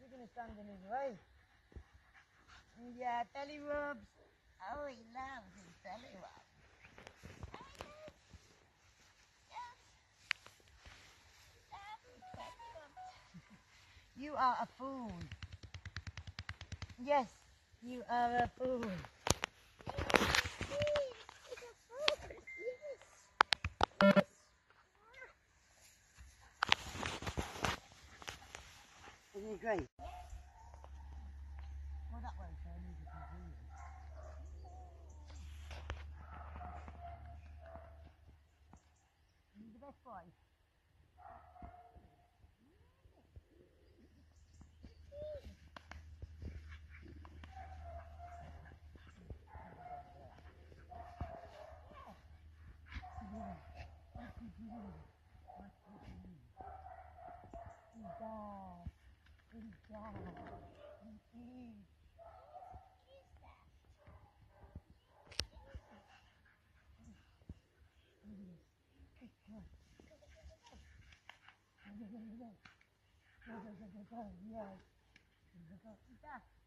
You're going to stand in his way. Yeah, belly rubs. Oh, he loves his belly rubs. You are a fool. Yes, you are a fool. Isn't it great? Well, that way, so I need to continue. You're the best boy. Yes.